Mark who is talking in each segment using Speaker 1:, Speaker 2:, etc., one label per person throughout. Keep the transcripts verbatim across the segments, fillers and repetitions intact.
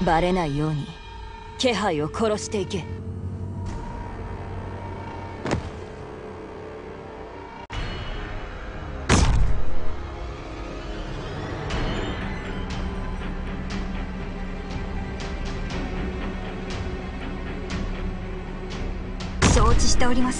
Speaker 1: バレないように気配を殺していけ。
Speaker 2: 承知しております。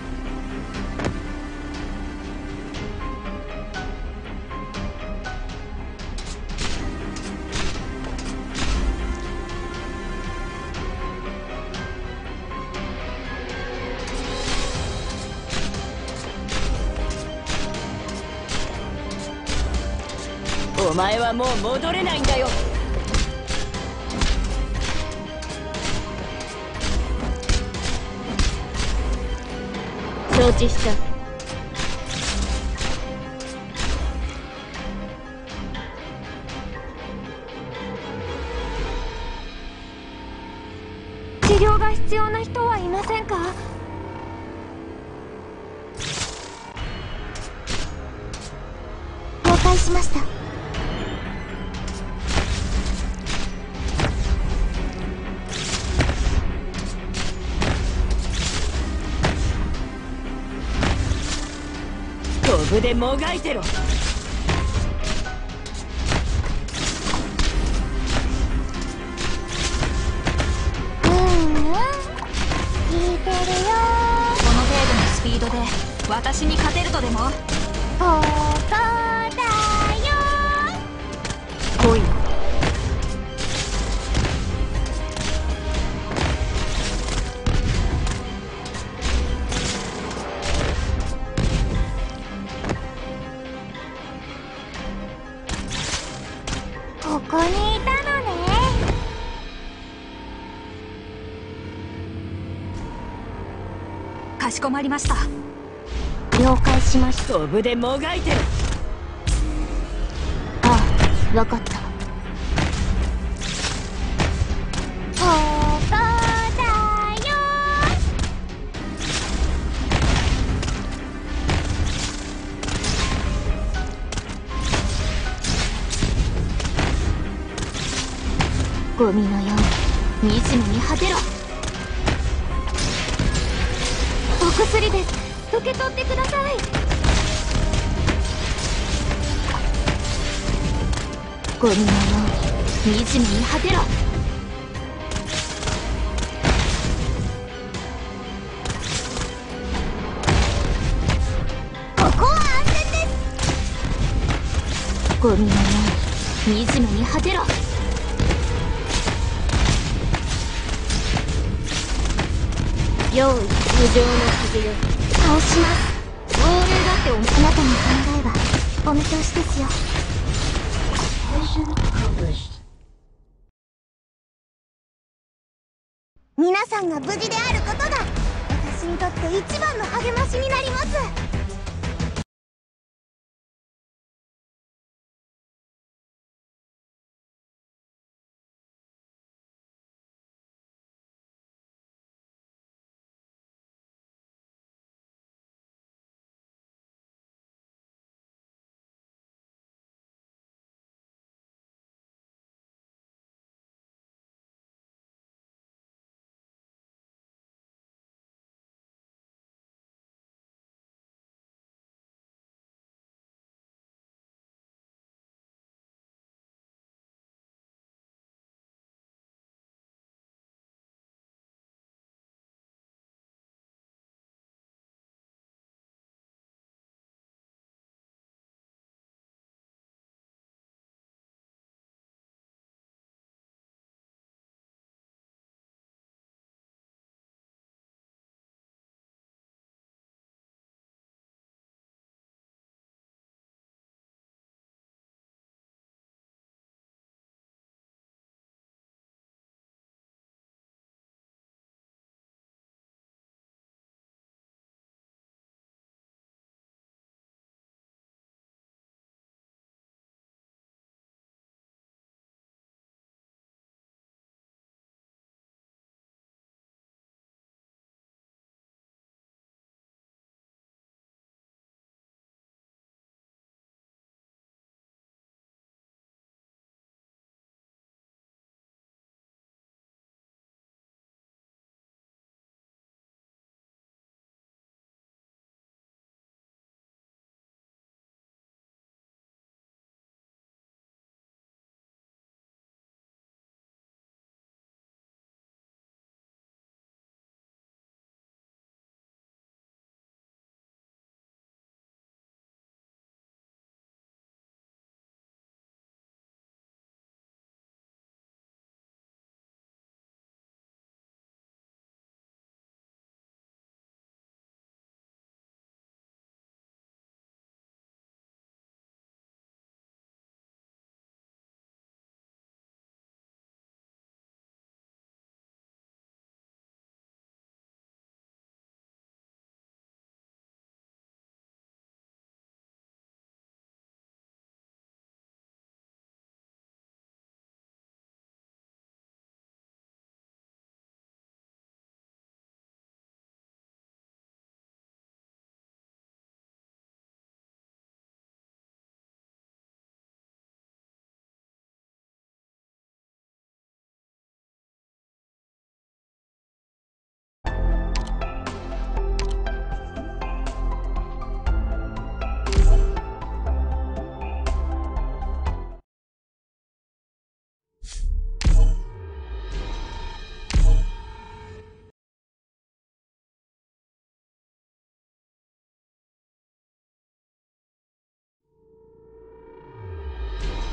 Speaker 1: お前はもう戻れないんだよ。承知した。
Speaker 2: 治療が必要な人はいませんか？了解しました。
Speaker 1: ドブでもがいてろ。
Speaker 2: 聞いてるよ。この程度のスピードで私に勝てるとでも？ここだよ。
Speaker 1: 来いよ。
Speaker 2: ここにいたのね。かしこまりました。了解しました。
Speaker 1: ドブでもがいてる。
Speaker 2: ああ、わかった。ここだよ。ゴミのように惨めに果てろ。お薬です。受け取ってください。ゴミのように惨めに果てろ。ここは安全です。ゴミのように惨めに果てろ。用意無情の傷よ。倒します。亡霊だっておあなたの考えはお見通しですよ。皆さんが無事であることが私にとって一番の励ましになります。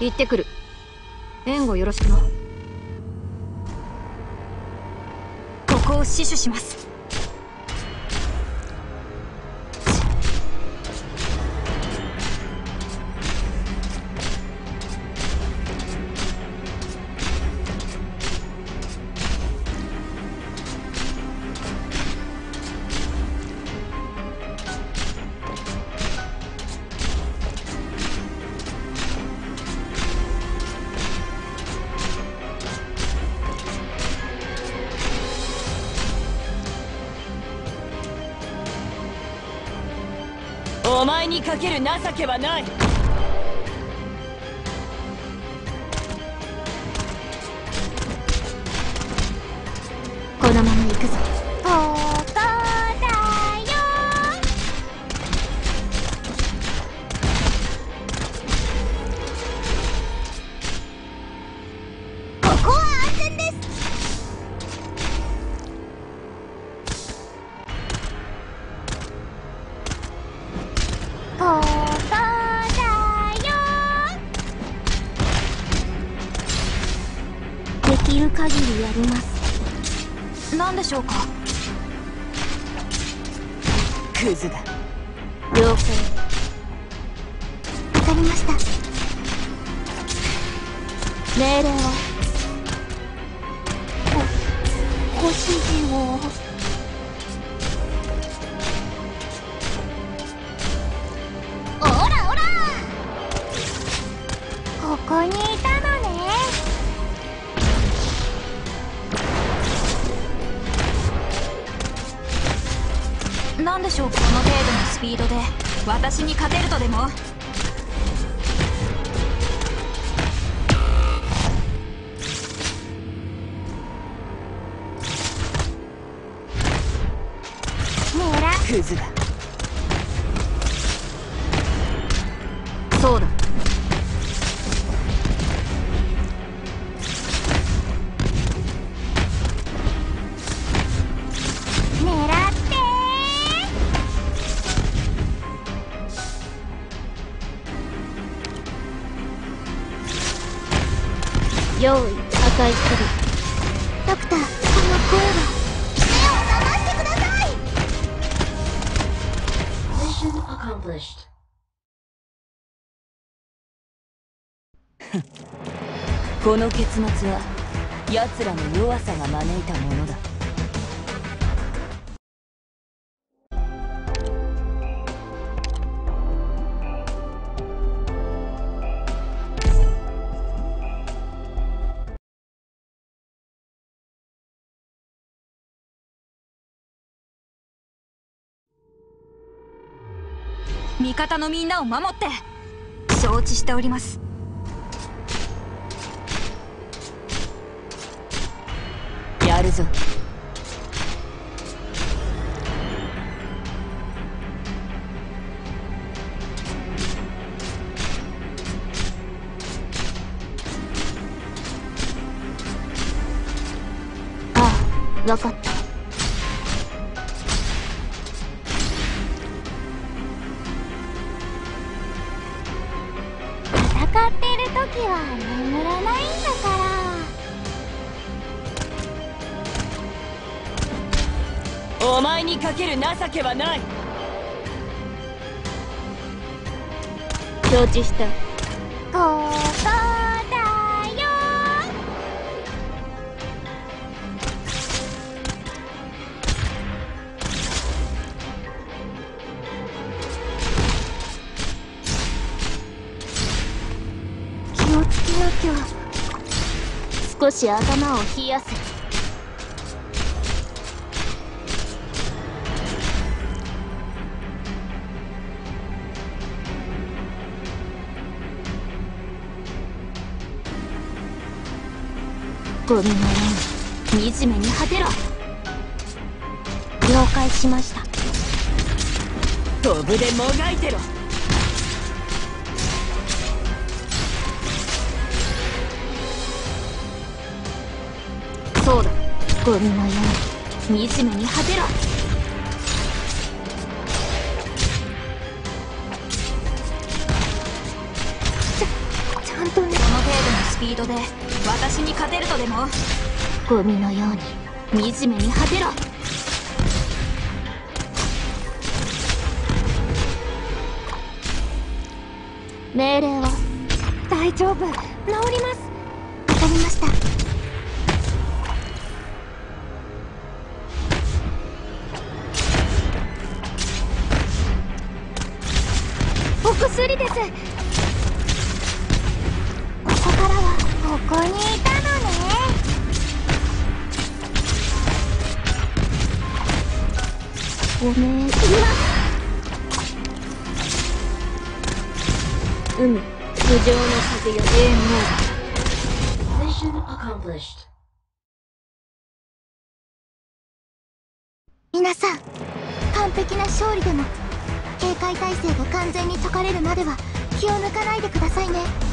Speaker 2: 行ってくる。援護よろしくな。ここを死守します。
Speaker 1: お前にかける情けはない。
Speaker 2: このまま行くぞ。
Speaker 3: ここだよ。ここは安全です。ここだよ。できる限りやります。
Speaker 2: 何でしょうか。
Speaker 1: クズだ。
Speaker 3: 了解。わかりました。命令を。ご、ご指示を。おらおら。ここにいたのね。
Speaker 2: 何でしょう。この程度のスピードで私に勝てるとでも。
Speaker 1: クズだ。
Speaker 2: そうだ。
Speaker 3: 狙って用意破壊する。ドクター、この声は。目を覚ましてください。 Mission accomplished.
Speaker 1: この結末は奴らの弱さが招いたものだ。
Speaker 2: 味方のみんなを守って。承知しております。
Speaker 1: やるぞ。
Speaker 3: ああ、わかった。戦ってる時は眠らないんだから。
Speaker 1: お前にかける情けはない。
Speaker 3: 承知した。ここだよ。気をつけなきゃ。少し頭を冷やせ。ゴミのように惨めに果てろ。了解しました。
Speaker 1: 飛ぶでもがいてろ。
Speaker 2: そうだ。
Speaker 3: ゴミのよ
Speaker 2: 惨めに果てろ。
Speaker 3: うにちゃちゃんとね。
Speaker 2: ピードで私に勝てるとでも？
Speaker 3: ゴミのように惨めに果てろ。命令は？
Speaker 2: 大丈夫、治ります。
Speaker 3: わかりました。
Speaker 2: お薬です。
Speaker 3: ここからはここにいたのね。ごめん。うわっ、海無情の風よ。ゲームオーバー。 Mission accomplished。 皆さん、完璧な勝利でも警戒態勢が完全に解かれるまでは気を抜かないでくださいね。